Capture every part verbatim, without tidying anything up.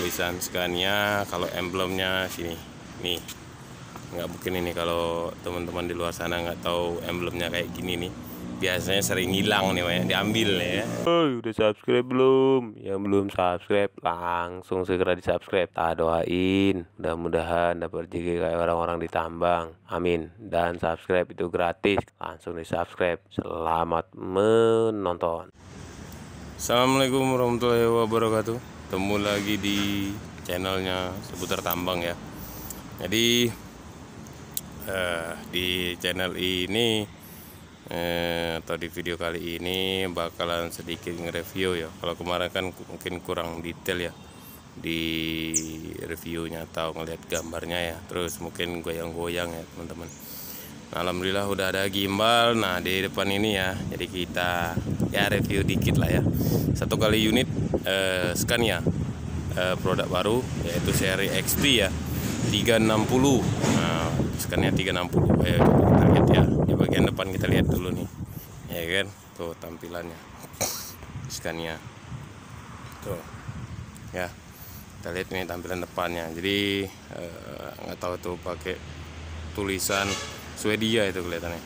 tulisan Scania. Kalau emblemnya sini nih, nggak mungkin ini kalau teman-teman di luar sana nggak tahu emblemnya kayak gini nih, biasanya sering hilang nih, banyak diambil ya. Oh, udah subscribe belum? Yang belum subscribe langsung segera di subscribe. Tak doain mudah-mudahan dapat rezeki kayak orang-orang di tambang, amin. Dan subscribe itu gratis, langsung di subscribe. Selamat menonton. Assalamualaikum warahmatullahi wabarakatuh. Ketemu lagi di channelnya seputar tambang ya. Jadi eh, di channel ini eh, atau di video kali ini bakalan sedikit nge-review ya. Kalau kemarin kan mungkin kurang detail ya di reviewnya atau ngeliat gambarnya ya, terus mungkin goyang-goyang ya teman-teman. Nah, alhamdulillah udah ada gimbal. Nah, di depan ini ya, jadi kita ya review dikit lah ya. Satu kali unit eh, Scania eh, produk baru yaitu seri X T ya, tiga enam nol. Nah, Scania tiga enam nol. Ayo kita lihat ya. Di bagian depan kita lihat dulu nih. Ya kan? Tuh tampilannya. Scania. Tuh. Ya. Kita lihat nih tampilan depannya. Jadi eh, nggak tahu tuh pakai tulisan Swedia itu kelihatannya.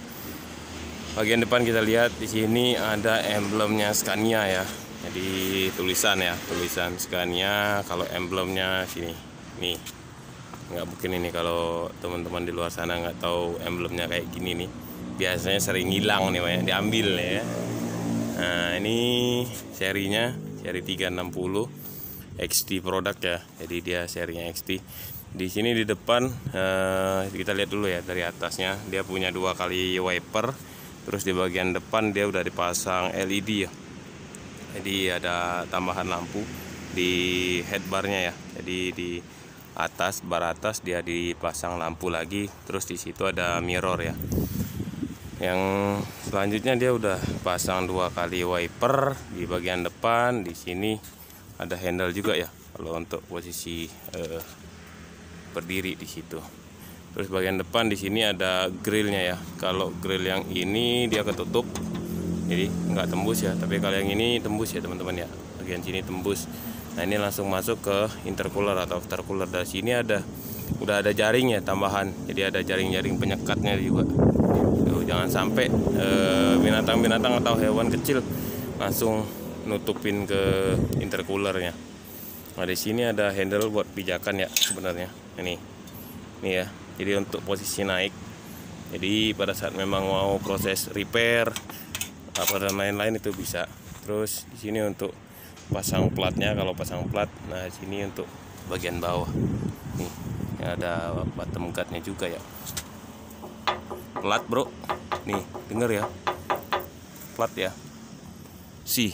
Bagian depan kita lihat di sini ada emblemnya Scania ya. Jadi tulisan ya, tulisan Scania. Kalau emblemnya sini, nih. Nggak mungkin ini kalau teman-teman di luar sana nggak tahu emblemnya kayak gini nih. Biasanya sering hilang nih, banyak diambil ya. Nah, ini serinya seri tiga enam nol X T produk ya. Jadi dia serinya X T. Di sini di depan eh, kita lihat dulu ya dari atasnya, dia punya dua kali wiper. Terus di bagian depan dia udah dipasang L E D ya. Jadi ada tambahan lampu di headbarnya ya. Jadi di atas, bar atas dia dipasang lampu lagi. Terus di situ ada mirror ya. Yang selanjutnya dia udah pasang dua kali wiper di bagian depan. Di sini ada handle juga ya kalau untuk posisi eh, berdiri di situ. Terus bagian depan di sini ada grillnya ya. Kalau grill yang ini dia ketutup, jadi nggak tembus ya. Tapi kalau yang ini tembus ya teman-teman ya. Bagian sini tembus. Nah, ini langsung masuk ke intercooler atau aftercooler. Dari sini ada udah ada jaring ya tambahan. Jadi ada jaring-jaring penyekatnya juga. Tuh, jangan sampai binatang-binatang atau hewan kecil langsung nutupin ke intercoolernya. Nah, di sini ada handle buat pijakan ya sebenarnya. Ini, ini ya. Jadi untuk posisi naik. Jadi pada saat memang mau proses repair apa dan lain-lain itu bisa. Terus di sini untuk pasang platnya, kalau pasang plat. Nah, di sini untuk bagian bawah. Nih, ada bottom guardnya juga ya. Plat bro. Nih, denger ya. Plat ya. Si.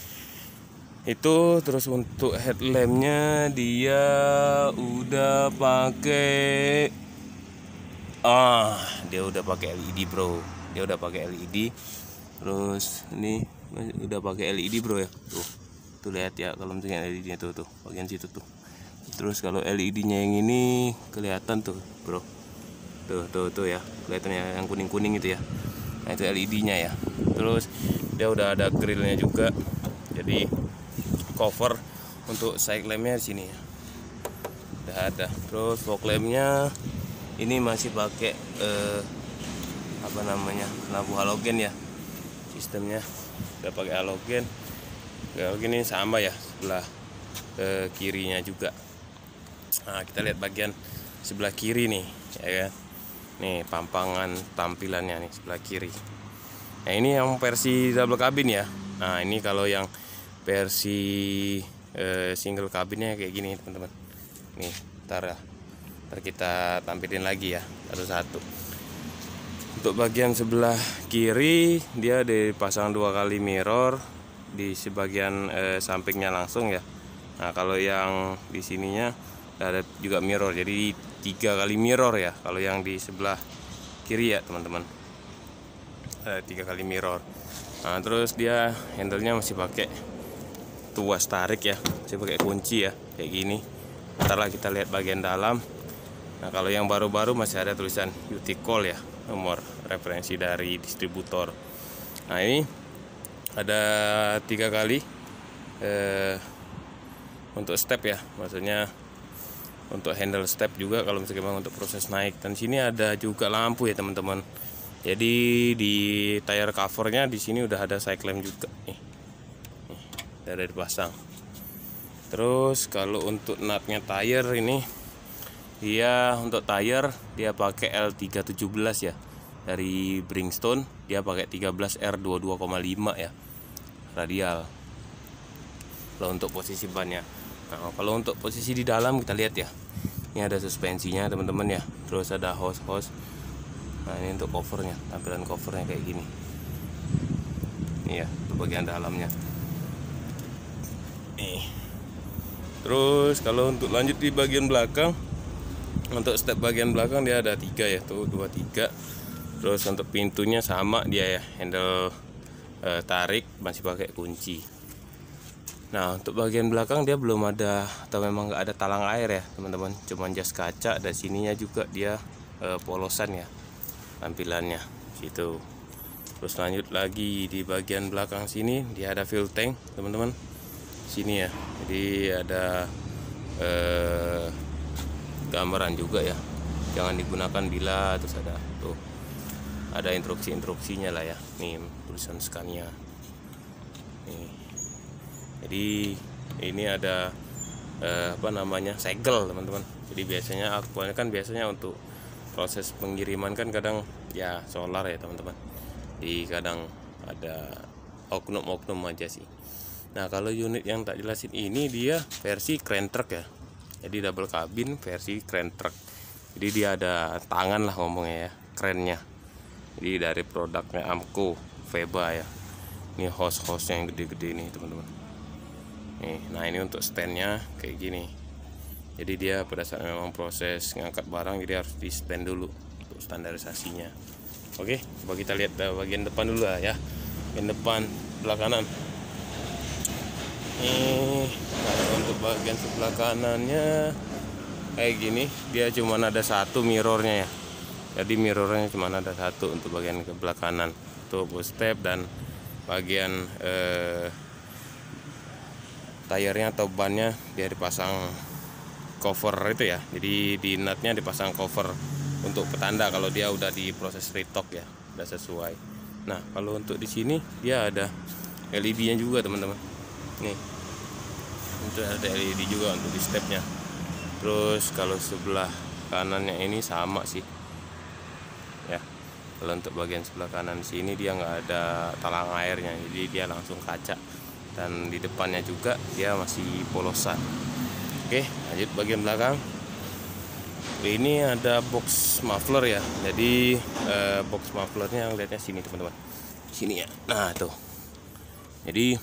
Itu. Terus untuk headlampnya dia udah pakai ah dia udah pakai L E D bro. Dia udah pakai L E D. Terus ini udah pakai L E D bro ya. Tuh, tuh lihat ya kalau misalnya L E D-nya tuh tuh bagian situ tuh. Terus kalau L E D-nya yang ini kelihatan tuh bro. Tuh tuh tuh ya, kelihatannya yang kuning-kuning itu ya. Nah, itu L E D-nya ya. Terus dia udah ada grillnya juga. Jadi cover untuk side lampnya di sini ya. Udah ada. Terus fog lampnya ini masih pakai eh, apa namanya, lampu halogen ya. Sistemnya udah pakai halogen. Halogen ini sama ya sebelah eh, kirinya juga. Nah, kita lihat bagian sebelah kiri nih, ya kan. Nih pampangan tampilannya nih sebelah kiri. Nah, ini yang versi double cabin ya. Nah, ini kalau yang versi eh, single cabinnya kayak gini teman-teman. Nih, ntar ya, ntar kita tampilin lagi ya satu-satu. Untuk bagian sebelah kiri dia dipasang dua kali mirror di sebagian eh, sampingnya langsung ya. Nah, kalau yang di sininya ada juga mirror, jadi tiga kali mirror ya. Kalau yang di sebelah kiri ya teman-teman, ada tiga kali mirror. Nah, terus dia handlenya masih pakai tuas tarik ya, masih pakai kunci ya kayak gini. Ntar lah kita lihat bagian dalam. Nah, kalau yang baru-baru masih ada tulisan U T Call ya, nomor referensi dari distributor. Nah, ini ada tiga kali eh, untuk step ya, maksudnya untuk handle step juga kalau misalnya untuk proses naik. Dan sini ada juga lampu ya teman-teman. Jadi di tire covernya di sini udah ada side lamp juga nih, nih udah ada dipasang. Terus kalau untuk nutnya tire ini, dia untuk tire dia pakai L tiga tujuh belas ya, dari Bridgestone. Dia pakai tiga belas R dua puluh dua koma lima ya radial kalau untuk posisi bannya. Nah, kalau untuk posisi di dalam kita lihat ya, ini ada suspensinya teman-teman ya, terus ada hose-hose. Nah ini untuk covernya, tampilan covernya kayak gini. Ini ya untuk bagian dalamnya. Nih. Terus kalau untuk lanjut di bagian belakang, untuk step bagian belakang dia ada tiga ya, tuh dua tiga. Terus untuk pintunya sama dia ya, handle eh, tarik masih pakai kunci. Nah untuk bagian belakang dia belum ada, atau memang nggak ada talang air ya teman-teman, cuman jas kaca. Dan sininya juga dia e, polosan ya tampilannya situ. Terus lanjut lagi di bagian belakang sini dia ada fuel tank teman-teman, sini ya. Jadi ada e, gambaran juga ya, jangan digunakan bila, terus ada tuh ada instruksi-instruksinya lah ya, nih tulisan Scania nih. Jadi ini ada eh, apa namanya segel teman-teman. Jadi biasanya aktualnya kan biasanya untuk proses pengiriman kan kadang ya solar ya teman-teman. Di kadang ada oknum-oknum aja sih. Nah kalau unit yang tak jelasin ini dia versi crane truck ya. Jadi double cabin versi crane truck. Jadi dia ada tangan lah ngomongnya ya, krennya. Jadi dari produknya Amco Veba ya. Ini hose-hose yang gede-gede nih teman-teman. Nih, nah ini untuk standnya kayak gini. Jadi dia pada saat memang proses ngangkat barang, jadi harus di stand dulu untuk standarisasinya. Oke, coba kita lihat bagian depan dulu lah ya. Bagian depan sebelah kanan. Nih, kalau untuk bagian sebelah kanannya kayak gini, dia cuma ada satu mirrornya ya. Jadi mirrornya cuma ada satu untuk bagian ke sebelah kanan, untuk step dan bagian eh, tayarnya atau bannya dia dipasang cover itu ya. Jadi di nutnya dipasang cover untuk petanda kalau dia udah di proses retok ya, udah sesuai. Nah kalau untuk di sini dia ada L E D-nya juga teman-teman. Nih, untuk ada L E D juga untuk di stepnya. Terus kalau sebelah kanannya ini sama sih ya. Kalau untuk bagian sebelah kanan sini dia nggak ada talang airnya, jadi dia langsung kaca. Dan di depannya juga dia masih polosan. Oke, lanjut bagian belakang. Ini ada box muffler ya. Jadi eh, box mufflernya lihatnya sini teman-teman, sini ya. Nah tuh. Jadi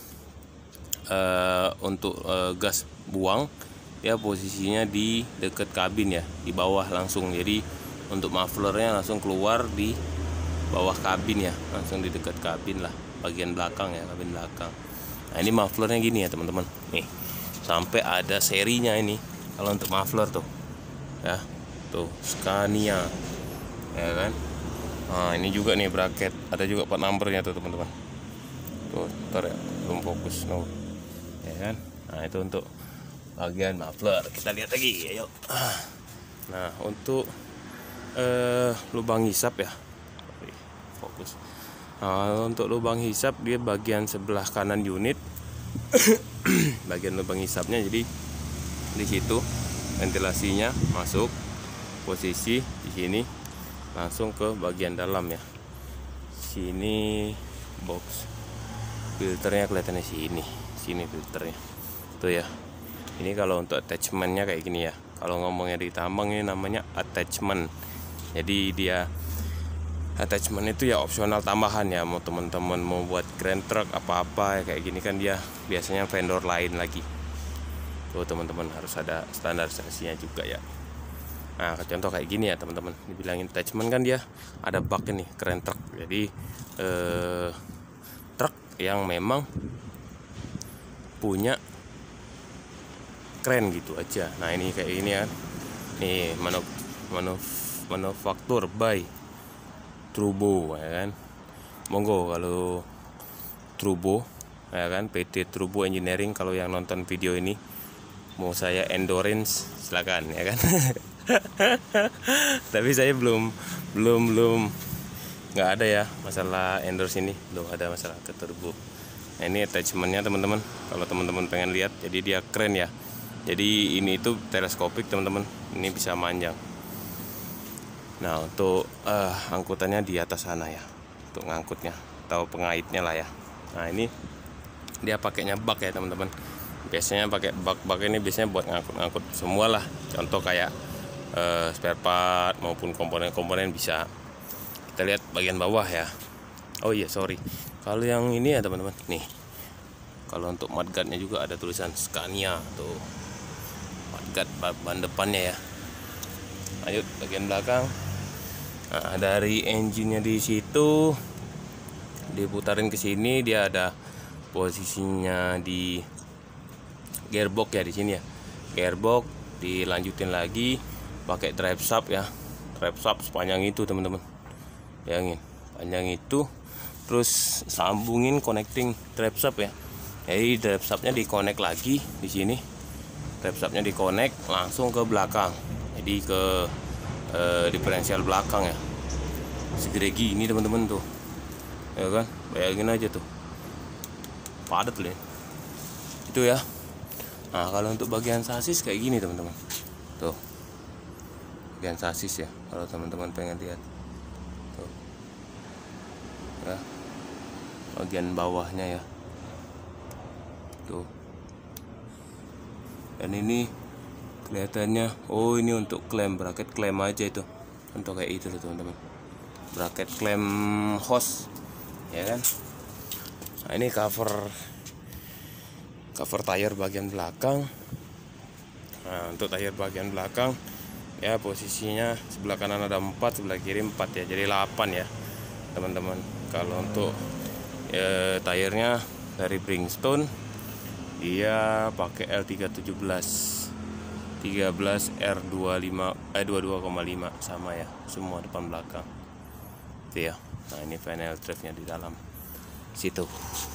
eh, untuk eh, gas buang dia posisinya di dekat kabin ya, di bawah langsung. Jadi untuk mufflernya langsung keluar di bawah kabin ya, langsung di dekat kabin lah, bagian belakang ya, kabin belakang. Nah ini mufflernya gini ya teman-teman, nih sampai ada serinya ini. Kalau untuk muffler tuh ya, tuh Scania ya kan. Nah ini juga nih bracket, ada juga part numbernya tuh teman-teman. Tuh ntar ya, belum fokus no ya kan. Nah itu untuk bagian muffler. Kita lihat lagi ayo. Nah untuk eh, lubang hisap ya, fokus. Nah, untuk lubang hisap dia bagian sebelah kanan unit. Bagian lubang hisapnya, jadi di situ ventilasinya masuk posisi di sini langsung ke bagian dalam ya. Sini box filternya kelihatannya sini, sini filternya tuh ya. Ini kalau untuk attachmentnya kayak gini ya. Kalau ngomongnya di tambang ini namanya attachment. Jadi dia attachment itu ya opsional tambahan ya, mau teman-teman mau buat grand truck apa-apa ya kayak gini kan dia biasanya vendor lain lagi. Tuh teman-teman harus ada standarisasinya juga ya. Nah contoh kayak gini ya teman-teman, dibilangin attachment kan dia ada bak nih grand truck. Jadi eh, truk yang memang punya keren gitu aja. Nah ini kayak ini ya, nih manuf manuf manufaktur by Trubo ya kan. Monggo kalau Trubo ya kan, P T Trubo Engineering, kalau yang nonton video ini mau saya endorse silakan ya kan. Tapi saya belum belum belum nggak ada ya masalah endorse ini, belum ada masalah ke turbo. Nah ini attachmentnya teman-teman, kalau teman-teman pengen lihat, jadi dia keren ya. Jadi ini itu teleskopik teman-teman, ini bisa manjang. Nah untuk uh, angkutannya di atas sana ya, untuk ngangkutnya atau pengaitnya lah ya. Nah ini dia pakainya bak ya teman-teman. Biasanya pakai bak-bak ini biasanya buat ngangkut-ngangkut semua lah. Contoh kayak uh, spare part maupun komponen-komponen bisa. Kita lihat bagian bawah ya. Oh iya sorry, kalau yang ini ya teman-teman, nih kalau untuk mudguardnya juga ada tulisan Scania tuh, mudguard ban depannya ya. Lanjut bagian belakang. Nah, dari engine-nya di situ diputarin ke sini, dia ada posisinya di gearbox ya di sini ya. Gearbox dilanjutin lagi pakai drive shaft ya. Drive shaft sepanjang itu teman-teman. Bayangin, panjang itu. Terus sambungin connecting drive shaft ya. Jadi drive shaftnya di-connect lagi di sini. Drive shaftnya di-connect langsung ke belakang. Jadi ke eh, diferensial belakang ya. Segede gini teman-teman tuh. Ya kan? Bayangin aja tuh. Padat loh. Itu ya. Nah, kalau untuk bagian sasis kayak gini teman-teman. Tuh. Bagian sasis ya, kalau teman-teman pengen lihat. Tuh. Ya. Bagian bawahnya ya. Tuh. Dan ini kelihatannya, oh ini untuk klem, bracket klem aja itu. Untuk kayak itu loh teman-teman. Bracket klem hose. Ya kan? Nah, ini cover cover tire bagian belakang. Nah, untuk tire bagian belakang ya posisinya sebelah kanan ada empat, sebelah kiri empat ya. Jadi delapan ya, teman-teman. Kalau untuk ya, tire-nya dari Bridgestone dia pakai L tiga tujuh tiga belas R dua puluh lima eh dua puluh dua koma lima sama ya, semua depan belakang. Itu ya. Nah, ini panel drive-nya di dalam situ.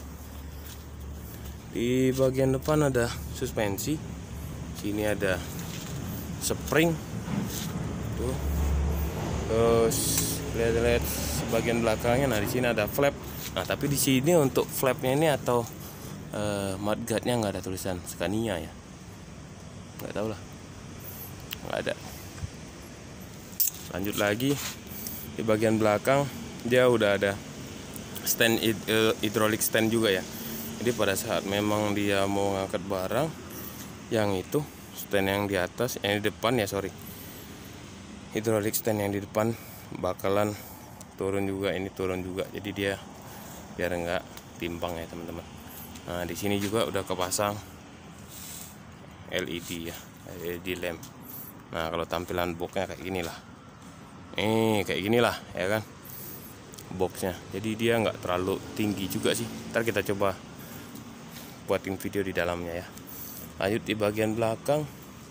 Di bagian depan ada suspensi. Sini ada spring. Tuh. Terus lihat-lihat bagian belakangnya. Nah, di sini ada flap. Nah, tapi di sini untuk flapnya ini atau uh, mudguardnya nggak ada tulisan Scania ya. Nggak tahu lah. Nggak ada. Lanjut lagi di bagian belakang dia udah ada stand hydraulic stand juga ya. Jadi pada saat memang dia mau ngangkat barang, yang itu stand yang di atas, yang di depan ya sorry, hydraulic stand yang di depan bakalan turun juga, ini turun juga. Jadi dia biar nggak timpang ya teman-teman. Nah di sini juga udah kepasang L E D ya, L E D lamp. Nah kalau tampilan boxnya kayak gini lah, eh kayak gini lah ya kan boxnya. Jadi dia nggak terlalu tinggi juga sih. Ntar kita coba buatin video di dalamnya ya. Lanjut di bagian belakang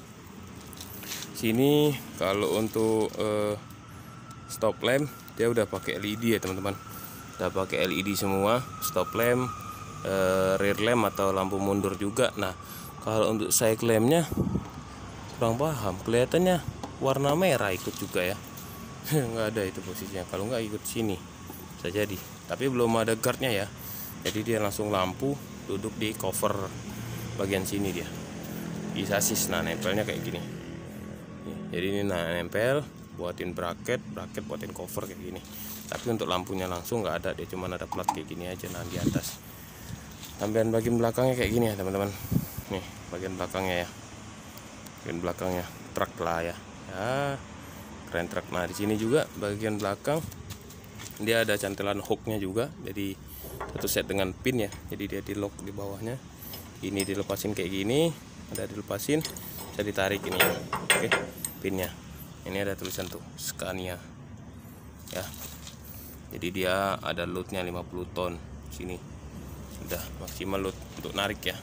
sini, kalau untuk uh, stop lamp dia udah pakai L E D ya teman-teman. Udah pakai L E D semua, stop lamp, uh, rear lamp atau lampu mundur juga. Nah kalau untuk side lampnya kurang paham, kelihatannya warna merah ikut juga ya. Nggak ada itu posisinya, kalau nggak ikut sini bisa jadi. Tapi belum ada guardnya ya. Jadi dia langsung lampu duduk di cover bagian sini dia di sasis. Nah nempelnya kayak gini. Jadi ini nah nempel, buatin bracket, bracket buatin cover kayak gini. Tapi untuk lampunya langsung nggak ada, dia cuma ada plat kayak gini aja. Nah di atas tampilan bagian belakangnya kayak gini ya teman-teman. Nih bagian belakangnya ya, bagian belakangnya truk lah ya. Ya keren truk. Nah di sini juga bagian belakang dia ada cantelan hooknya juga. Jadi satu set dengan pin ya. Jadi dia di lock di bawahnya. Ini dilepasin kayak gini, ada dilepasin, bisa ditarik ini ya. Oke, pinnya. Ini ada tulisan tuh Scania. Ya. Jadi dia ada loadnya lima puluh ton sini. Sudah maksimal load untuk narik ya.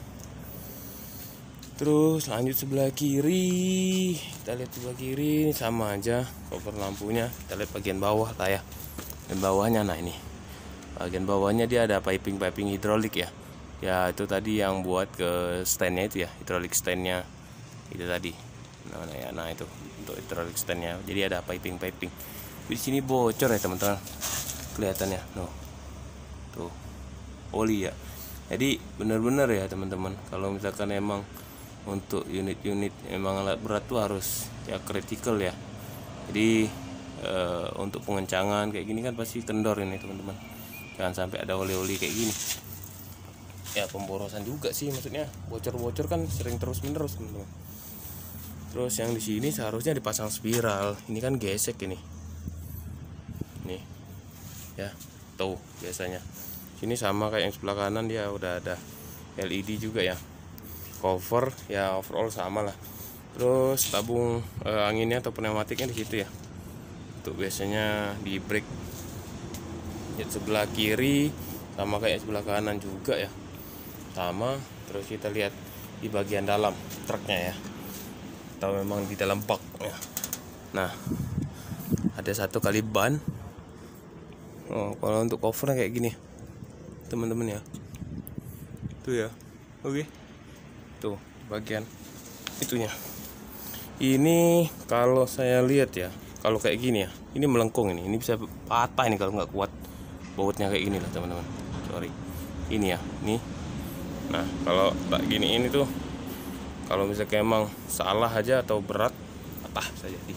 Terus lanjut sebelah kiri. Kita lihat sebelah kiri sama aja cover lampunya. Kita lihat bagian bawah lah ya. Dan bawahnya nah ini. Bagian bawahnya dia ada piping-piping hidrolik ya. Ya itu tadi yang buat ke standnya itu ya, hidrolik standnya itu tadi. Nah, nah, ya, nah itu untuk hydraulic standnya. Jadi ada piping-piping. Di sini bocor ya teman-teman, kelihatannya. No, tuh oli ya. Jadi benar-benar ya teman-teman, kalau misalkan emang untuk unit-unit emang alat berat tuh harus ya kritikal ya. Jadi e, untuk pengencangan kayak gini kan pasti kendor ini teman-teman. Jangan sampai ada oli-oli kayak gini. Ya pemborosan juga sih, maksudnya bocor-bocor kan sering terus-menerus teman-teman. Terus yang di sini seharusnya dipasang spiral, ini kan gesek ini. Nih, ya, tuh biasanya. Sini sama kayak yang sebelah kanan, dia udah ada L E D juga ya. Cover ya overall sama lah. Terus tabung eh, anginnya atau pneumatiknya di situ ya. Untuk biasanya di brake ya, sebelah kiri sama kayak sebelah kanan juga ya. Sama. Terus kita lihat di bagian dalam truknya ya. Atau memang di dalam bak ya. Nah, ada satu kali ban. Oh, kalau untuk covernya kayak gini teman-teman ya, tuh ya. Oke, tuh bagian itunya. Ini kalau saya lihat ya, kalau kayak gini ya, ini melengkung ini, ini bisa patah ini kalau nggak kuat bautnya kayak gini lah teman-teman. Sorry, ini ya, nih. Nah kalau tak gini ini tuh, kalau misalnya emang salah aja atau berat, patah bisa jadi.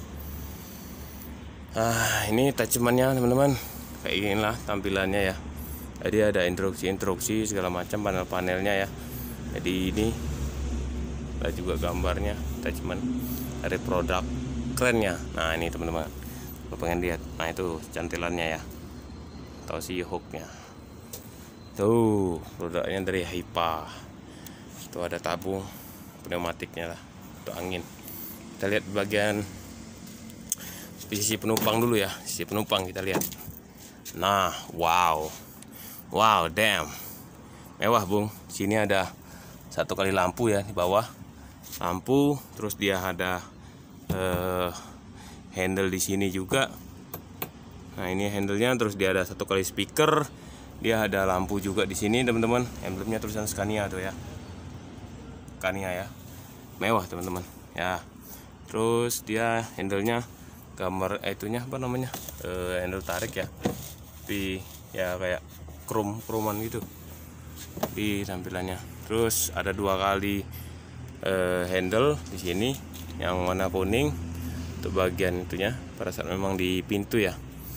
Ah, ini attachmentnya teman-teman, kayak inilah tampilannya ya. Jadi ada instruksi-instruksi segala macam, panel-panelnya ya. Jadi ini ada juga gambarnya, attachment dari produk kerennya. Nah ini teman-teman, kalau pengen lihat, nah itu cantilannya ya, atau si hooknya. Tuh produknya dari Hypa. Itu ada tabung pneumatiknya lah, untuk angin. Kita lihat bagian sisi penumpang dulu ya, sisi penumpang kita lihat. Nah, wow. Wow, damn. Mewah, Bung. Sini ada satu kali lampu ya di bawah. Lampu, terus dia ada eh, handle di sini juga. Nah, ini handlenya, terus dia ada satu kali speaker. Dia ada lampu juga di sini, teman-teman. Emblemnya tulisan Scania tuh ya. Scania ya. Mewah, teman-teman. Ya. Terus dia handlenya gambar eh, itunya apa namanya? Eh, handle tarik ya. Tapi ya kayak krom kroman gitu di tampilannya. Terus ada dua kali eh, handle di sini yang warna kuning untuk bagian itunya pada saat memang di pintu ya.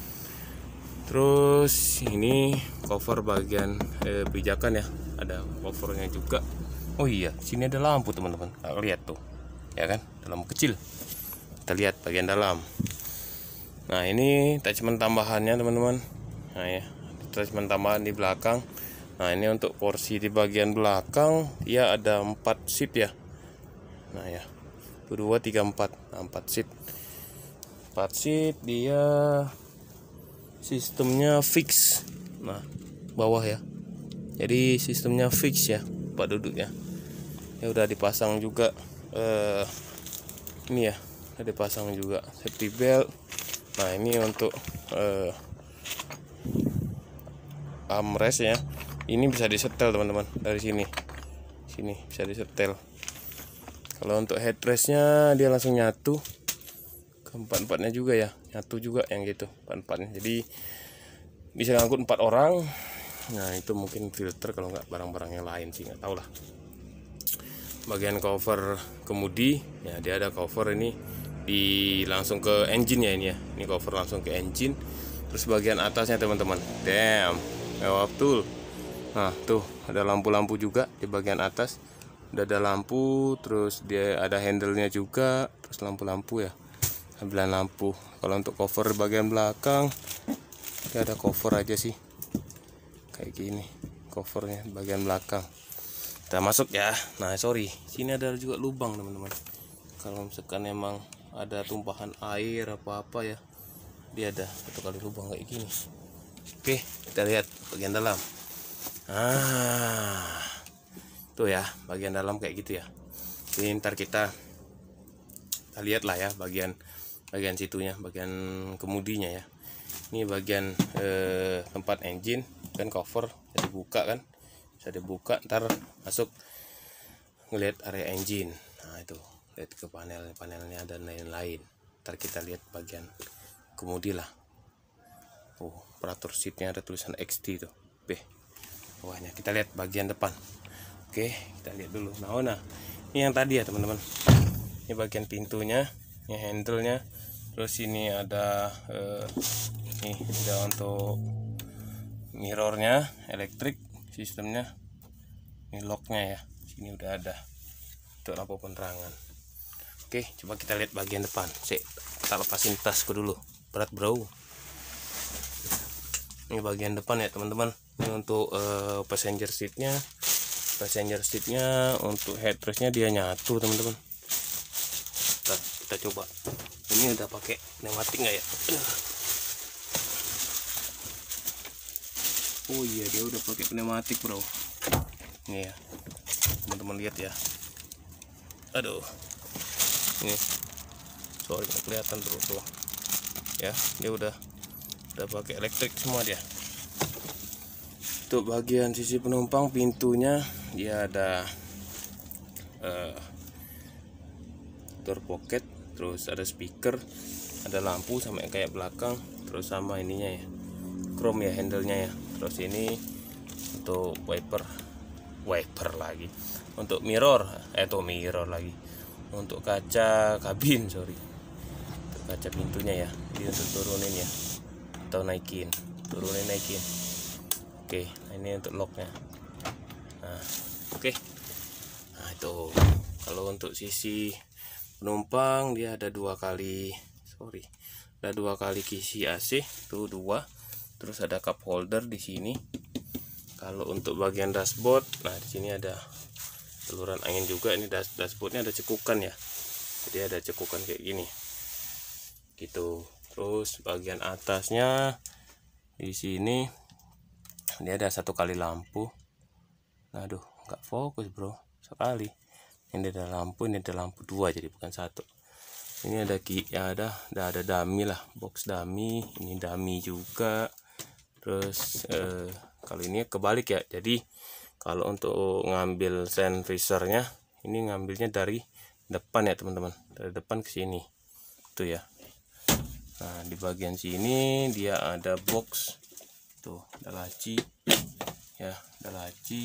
Terus ini cover bagian eh, pijakan ya, ada covernya juga. Oh iya, sini ada lampu teman-teman, nggak lihat tuh ya kan, dalam kecil. Kita lihat bagian dalam. Nah ini attachment tambahannya teman-teman. Nah ya, attachment tambahan di belakang. Nah ini untuk kursi di bagian belakang, dia ada empat seat ya. Nah ya, dua, tiga, empat, nah, empat seat. Empat seat, dia sistemnya fix. Nah bawah ya, jadi sistemnya fix ya, tempat duduknya. Ya udah dipasang juga eh, ini ya, udah dipasang juga safety belt. Nah ini untuk eh, armrest ya, ini bisa disetel teman-teman, dari sini sini bisa disetel. Kalau untuk headrestnya dia langsung nyatu ke empat-empatnya juga ya, nyatu juga yang gitu empat-empatnya, jadi bisa ngangkut empat orang. Nah itu mungkin filter, kalau nggak barang-barang yang lain sih nggak tahu lah. Bagian cover kemudi ya, dia ada cover ini di langsung ke engine ya, ini ya, ini cover langsung ke engine. Terus bagian atasnya teman-teman, damn mewah betul. Nah tuh ada lampu-lampu juga di bagian atas, udah ada lampu. Terus dia ada handle-nya juga, terus lampu-lampu ya, tampilan lampu. Kalau untuk cover bagian belakang, dia ada cover aja sih kayak gini, covernya bagian belakang. Kita masuk ya. Nah sorry, sini ada juga lubang teman-teman. Kalau misalkan emang ada tumpahan air apa-apa ya, dia ada satu kali lubang kayak gini. Oke, kita lihat bagian dalam. Ah, tuh ya, bagian dalam kayak gitu ya. Ini ntar kita, kita lihat lah ya bagian bagian situnya, bagian kemudinya ya. Ini bagian eh, tempat engine kan, cover bisa dibuka kan, bisa dibuka, ntar masuk ngelihat area engine. Nah itu lihat ke panel panelnya dan lain-lain. Ntar kita lihat bagian kemudi lah. Oh, operator seatnya ada tulisan X T tuh, B bawahnya. Kita lihat bagian depan. Oke, kita lihat dulu. Nah, oh, nah ini yang tadi ya teman-teman, ini bagian pintunya, ini handle-nya, terus ini ada eh, nih ada untuk mirrornya, elektrik sistemnya, ini locknya ya, sini udah ada untuk lampu penerangan. Oke, coba kita lihat bagian depan. Sik, kita lepasin tasku dulu, berat bro. Ini bagian depan ya teman-teman. Ini untuk uh, passenger seatnya, passenger seatnya untuk headrestnya dia nyatu teman-teman. Kita, kita coba. Ini udah pakai pneumatik nggak ya? Oh iya, dia udah pakai pneumatik bro. Ini ya, teman-teman lihat ya. Aduh, ini sorry nggak kelihatan bro tuh. Ya, dia udah udah pakai elektrik semua dia. Untuk bagian sisi penumpang, pintunya dia ada uh, door pocket, terus ada speaker, ada lampu sama kayak belakang, terus sama ininya ya, chrome ya handle-nya ya. Terus ini untuk wiper, wiper lagi, untuk mirror, eh tuh mirror lagi, untuk kaca kabin, sorry, untuk kaca pintunya ya. Jadi untuk turunin ya, atau naikin, turunin naikin. Oke, nah ini untuk locknya. Nah, oke. Nah itu, kalau untuk sisi penumpang dia ada dua kali, sorry, ada dua kali kisi A C, tuh dua. Terus ada cup holder di sini. Kalau untuk bagian dashboard, nah di sini ada saluran angin juga. Ini dash dashboardnya ada cekukan ya, jadi ada cekukan kayak gini, gitu. Terus bagian atasnya di sini dia ada satu kali lampu. Aduh, nggak fokus bro, sekali. Ini ada lampu, ini ada lampu dua, jadi bukan satu. Ini ada ki, ya ada, ada ada dummy lah, box dummy. Ini dummy juga. Terus eh, kalau ini kebalik ya. Jadi kalau untuk ngambil sun visornya, ini ngambilnya dari depan ya teman-teman, dari depan ke sini, tuh ya. Nah di bagian sini dia ada box, tuh ada laci, ya ada laci.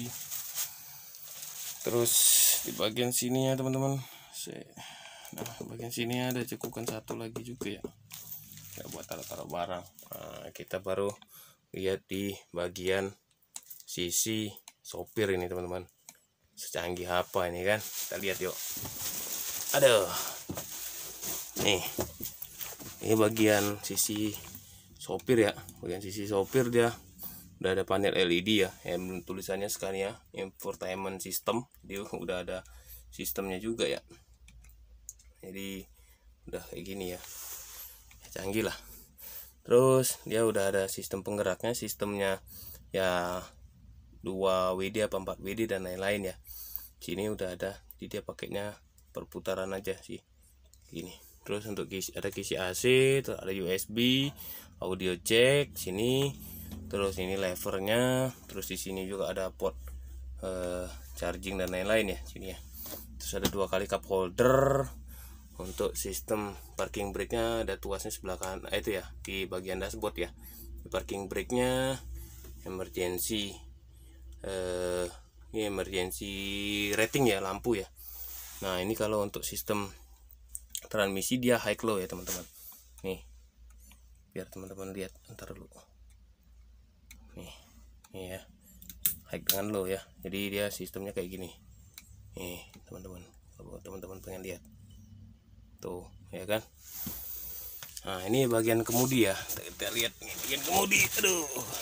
Terus di bagian sini ya teman-teman, nah bagian sini ada cekukan satu lagi juga ya, ya buat taruh-taruh barang. Nah, kita baru lihat di bagian sisi sopir ini teman-teman, secanggih apa ini kan, kita lihat yuk. Aduh, nih ini bagian sisi sopir ya, bagian sisi sopir dia udah ada panel L E D ya, yang tulisannya Scania Infotainment System. Dia udah ada sistemnya juga ya, jadi udah kayak gini ya, canggih lah. Terus dia udah ada sistem penggeraknya, sistemnya ya dua W D apa empat W D dan lain-lain ya. Sini udah ada, jadi dia pakainya perputaran aja sih gini. Terus untuk kisi, ada kisi A C, terus ada U S B, audio jack sini. Terus ini levernya, terus di sini juga ada port eh, charging dan lain-lain ya sini ya. Terus ada dua kali cup holder. Untuk sistem parking brake-nya ada tuasnya sebelah kanan, eh, itu ya di bagian dashboard ya. Di parking brake-nya emergency eh, ini emergency rating ya, lampu ya. Nah ini kalau untuk sistem transmisi dia high low ya teman-teman. Nih biar teman-teman lihat, ntar dulu. Nih, nih ya, high dengan low ya. Jadi dia sistemnya kayak gini. Nih teman-teman, kalau teman-teman pengen lihat, tuh ya kan. Nah ini bagian kemudi ya, kita lihat nih bagian kemudi. Aduh,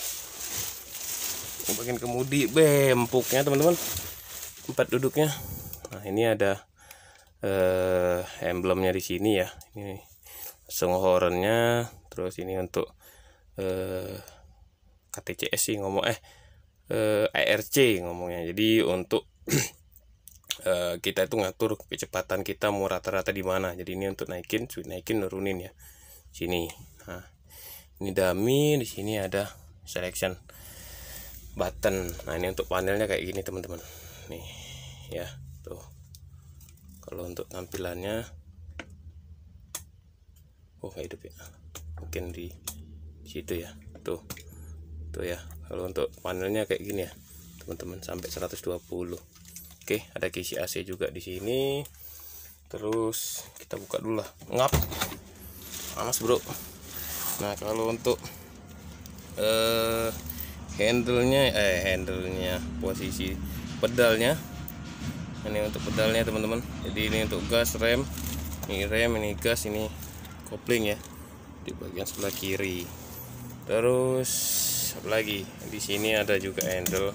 ini bagian kemudi, bempuknya teman-teman, tempat duduknya. Nah ini ada eh, emblemnya di sini ya, ini songhornnya. Terus ini untuk eh, K T C S sih ngomong eh, eh A R C ngomongnya. Jadi untuk Uh, kita itu ngatur kecepatan kita mau rata-rata di mana. Jadi ini untuk naikin, naikin, nurunin ya. Sini. Nah, ini dummy, di sini ada selection button. Nah, ini untuk panelnya kayak gini, teman-teman. Nih, ya, tuh. Kalau untuk tampilannya, oh nggak hidup ya, mungkin di situ ya, tuh tuh ya. Kalau untuk panelnya kayak gini ya teman-teman, sampai seratus dua puluh. Oke, ada kisi A C juga di sini. Terus kita buka dulu lah, ngap panas bro. Nah kalau untuk eh, handle-nya eh handle-nya posisi pedalnya, ini untuk pedalnya teman-teman. Jadi ini untuk gas, rem, ini rem, ini gas, ini kopling ya di bagian sebelah kiri. Terus apa lagi, di sini ada juga handle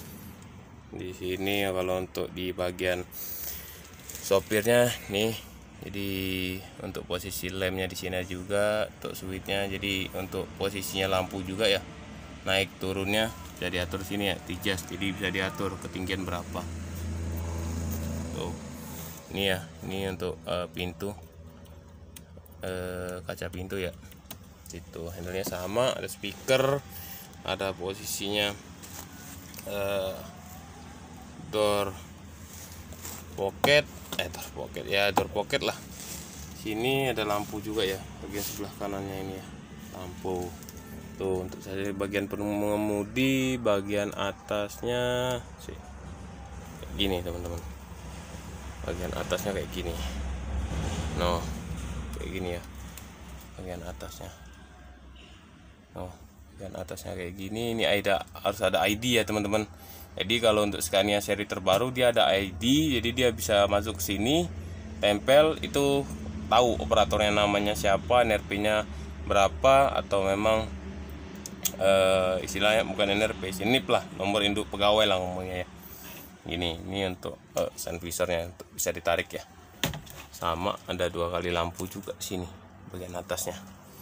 di sini. Kalau untuk di bagian sopirnya nih, jadi untuk posisi lemnya di sini juga, untuk switchnya. Jadi untuk posisinya lampu juga ya, naik turunnya bisa diatur sini ya, adjust. Jadi bisa diatur ketinggian berapa. Tuh, ini ya, ini untuk uh, pintu, uh, kaca pintu ya. Itu handlenya sama, ada speaker, ada posisinya uh, door pocket, eh door pocket ya, door pocket lah. Sini ada lampu juga ya, bagian sebelah kanannya ini ya, lampu. Tuh untuk saya bagian pengemudi, bagian atasnya sih kayak gini teman-teman. Bagian atasnya kayak gini, no, kayak gini ya, bagian atasnya, no, bagian atasnya kayak gini. Ini ada, harus ada I D ya teman-teman. Jadi kalau untuk Scania seri terbaru dia ada I D, jadi dia bisa masuk ke sini, tempel, itu tahu operatornya namanya siapa, N R P-nya berapa, atau memang uh, istilahnya bukan N R P, sinip lah, nomor induk pegawai lah ngomongnya ya. Gini, ini untuk uh, sun visornya, untuk bisa ditarik ya. Sama ada dua kali lampu juga sini bagian atasnya.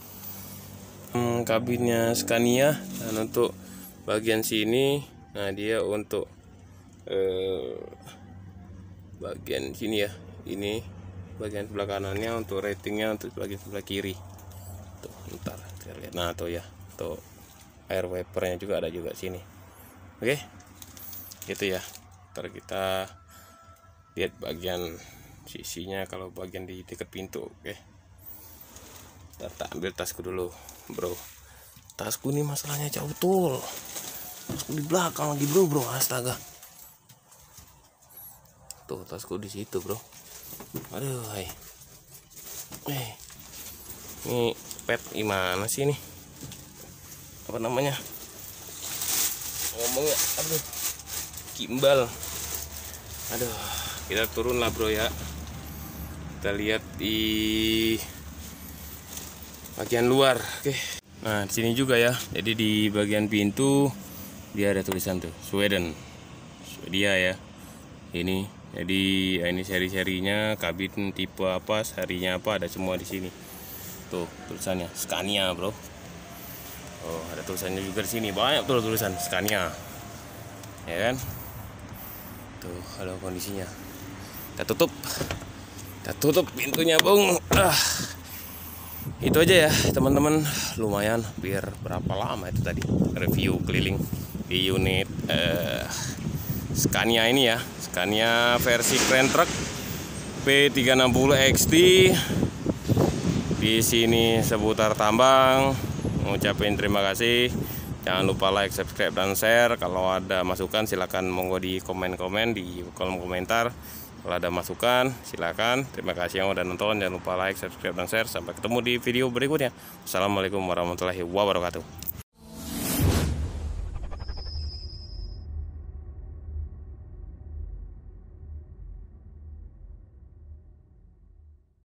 Hmm, kabinnya Scania. Dan untuk bagian sini, nah dia untuk uh, bagian sini ya, ini bagian sebelah kanannya untuk ratingnya, untuk bagian sebelah kiri. Tuh, ntar kita lihat. Nah tuh ya, tuh air wipernya juga ada juga sini. Oke, gitu ya. Ntar kita lihat bagian sisinya, kalau bagian di dekat pintu. Oke, ntar tak ambil tasku dulu bro. Tasku nih masalahnya jauh tuh, tasku di belakang lagi bro bro astaga. Tuh tasku di situ bro. Aduh hai. Eh, ini pet gimana sih ini, apa namanya ngomongnya, aduh, gimbal. Aduh, kita turun lah bro ya. Kita lihat di bagian luar. Oke. Nah di sini juga ya. Jadi di bagian pintu dia ada tulisan tuh Sweden, Swedia ya. Ini jadi ini seri-serinya, kabin tipe apa, serinya apa, ada semua di sini. Tuh tulisannya Scania bro. Oh ada tulisannya juga di sini, banyak tuh tulisan Scania. Ya kan? Tuh kalau kondisinya. Kita tutup. Kita tutup pintunya bung. Ah. Itu aja ya teman-teman. Lumayan, biar berapa lama itu tadi review keliling di unit eh, Scania ini ya. Scania versi Grand Truck P tiga enam nol X T. Di sini seputar tambang. Ngucapin terima kasih. Jangan lupa like, subscribe, dan share. Kalau ada masukan silakan monggo di komen-komen di kolom komentar. Kalau ada masukan silakan. Terima kasih yang udah nonton. Jangan lupa like, subscribe, dan share. Sampai ketemu di video berikutnya. Assalamualaikum warahmatullahi wabarakatuh.